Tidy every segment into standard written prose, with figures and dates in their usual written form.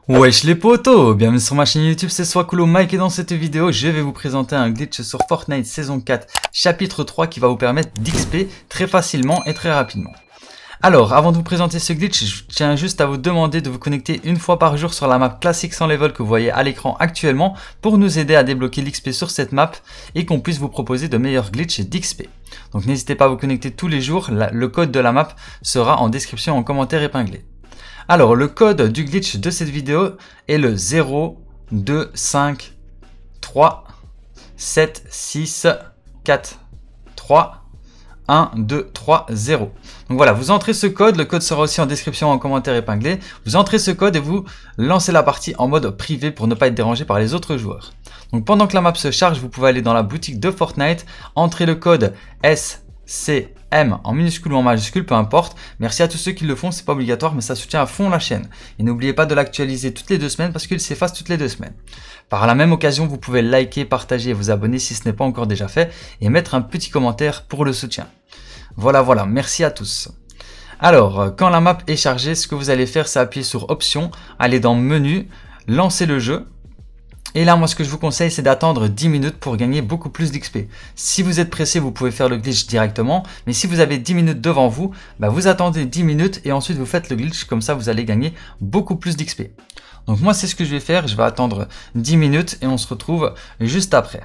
Wesh les potos, bienvenue sur ma chaîne YouTube, c'est Swakulo Mike et dans cette vidéo je vais vous présenter un glitch sur Fortnite saison 4 chapitre 3 qui va vous permettre d'XP très facilement et très rapidement. Alors avant de vous présenter ce glitch, je tiens juste à vous demander de vous connecter une fois par jour sur la map classique sans level que vous voyez à l'écran actuellement pour nous aider à débloquer l'XP sur cette map et qu'on puisse vous proposer de meilleurs glitches d'XP. Donc n'hésitez pas à vous connecter tous les jours, le code de la map sera en description en commentaire épinglé. Alors, le code du glitch de cette vidéo est le 0, 2, 5, 3, 7, 6, 4, 3, 1, 2, 3, 0. Donc voilà, vous entrez ce code, le code sera aussi en description en commentaire épinglé. Vous entrez ce code et vous lancez la partie en mode privé pour ne pas être dérangé par les autres joueurs. Donc pendant que la map se charge, vous pouvez aller dans la boutique de Fortnite, entrer le code SCM en minuscule ou en majuscule, peu importe. Merci à tous ceux qui le font, c'est pas obligatoire, mais ça soutient à fond la chaîne. Et n'oubliez pas de l'actualiser toutes les 2 semaines parce qu'il s'efface toutes les 2 semaines. Par la même occasion, vous pouvez liker, partager et vous abonner si ce n'est pas encore déjà fait et mettre un petit commentaire pour le soutien. Voilà, merci à tous. Alors, quand la map est chargée, ce que vous allez faire, c'est appuyer sur Options, aller dans Menu, lancer le jeu. Et là, moi, ce que je vous conseille, c'est d'attendre 10 minutes pour gagner beaucoup plus d'XP. Si vous êtes pressé, vous pouvez faire le glitch directement. Mais si vous avez 10 minutes devant vous, vous attendez 10 minutes et ensuite vous faites le glitch. Comme ça, vous allez gagner beaucoup plus d'XP. Donc moi, c'est ce que je vais faire. Je vais attendre 10 minutes et on se retrouve juste après.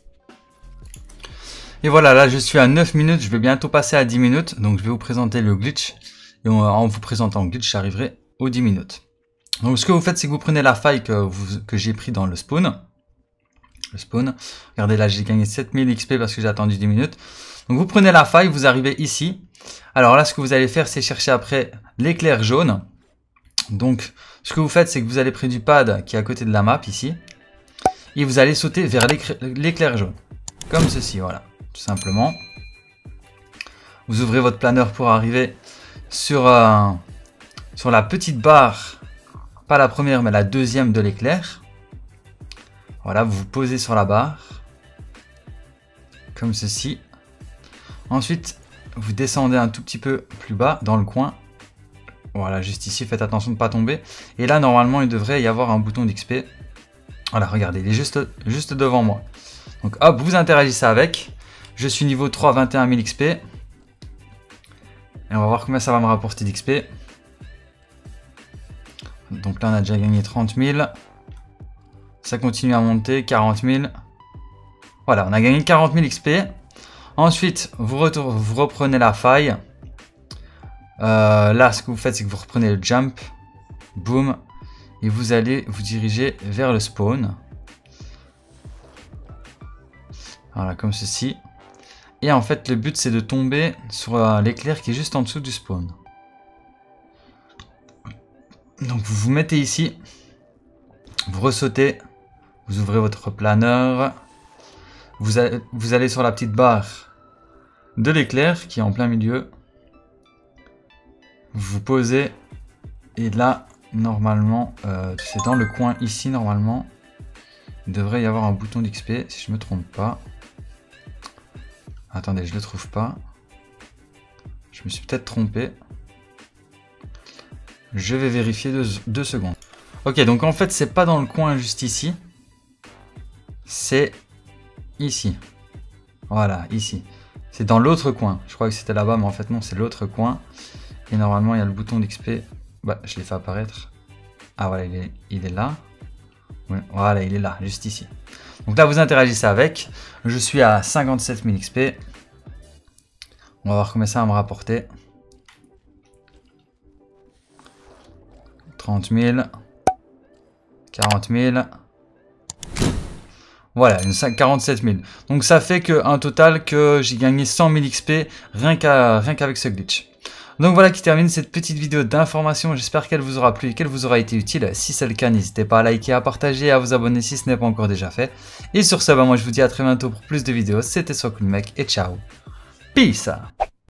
Et voilà, là, je suis à 9 minutes. Je vais bientôt passer à 10 minutes. Donc, je vais vous présenter le glitch. Et en vous présentant le glitch, j'arriverai aux 10 minutes. Donc ce que vous faites, c'est que vous prenez la faille que j'ai pris dans le spawn. Regardez là, j'ai gagné 7000 XP parce que j'ai attendu 10 minutes. Donc vous prenez la faille, vous arrivez ici. Alors là, ce que vous allez faire, c'est chercher après l'éclair jaune. Donc ce que vous faites, c'est que vous allez près du pad qui est à côté de la map ici. Et vous allez sauter vers l'éclair jaune. Comme ceci, voilà, tout simplement. Vous ouvrez votre planeur pour arriver sur la petite barre. Pas la première, mais la deuxième de l'éclair. Voilà, vous vous posez sur la barre. Comme ceci. Ensuite, vous descendez un tout petit peu plus bas, dans le coin. Voilà, juste ici, faites attention de ne pas tomber. Et là, normalement, il devrait y avoir un bouton d'XP. Voilà, regardez, il est juste devant moi. Donc, hop, vous interagissez avec. Je suis niveau 3, 21 000 XP. Et on va voir combien ça va me rapporter d'XP. Donc là, on a déjà gagné 30 000. Ça continue à monter, 40 000. Voilà, on a gagné 40 000 XP. Ensuite, vous reprenez la faille. Là, ce que vous faites, c'est que vous reprenez le jump. Boom. Et vous allez vous diriger vers le spawn. Voilà, comme ceci. Et en fait, le but, c'est de tomber sur l'éclair qui est juste en dessous du spawn. Donc vous vous mettez ici, vous ressautez, vous ouvrez votre planeur, vous allez sur la petite barre de l'éclair qui est en plein milieu, vous vous posez et là normalement, c'est dans le coin ici normalement, il devrait y avoir un bouton d'XP si je me trompe pas. Attendez, je le trouve pas, je me suis peut-être trompé. Je vais vérifier 2 secondes. Ok, donc en fait, c'est pas dans le coin juste ici. C'est ici. Voilà, ici. C'est dans l'autre coin. Je crois que c'était là-bas, mais en fait, non, c'est l'autre coin. Et normalement, il y a le bouton d'XP. Bah, je l'ai fait apparaître. Ah, voilà, il est là. Ouais, voilà, il est là, juste ici. Donc là, vous interagissez avec. Je suis à 57 000 XP. On va voir combien ça va me rapporter. 30 000, 40 000, voilà, 47 000. Donc ça fait qu'un total que j'ai gagné 100 000 XP rien qu'avec ce glitch. Donc voilà qui termine cette petite vidéo d'information. J'espère qu'elle vous aura plu et qu'elle vous aura été utile. Si c'est le cas, n'hésitez pas à liker, à partager et à vous abonner si ce n'est pas encore déjà fait. Et sur ce, moi je vous dis à très bientôt pour plus de vidéos. C'était Swakulo Mike et ciao. Peace.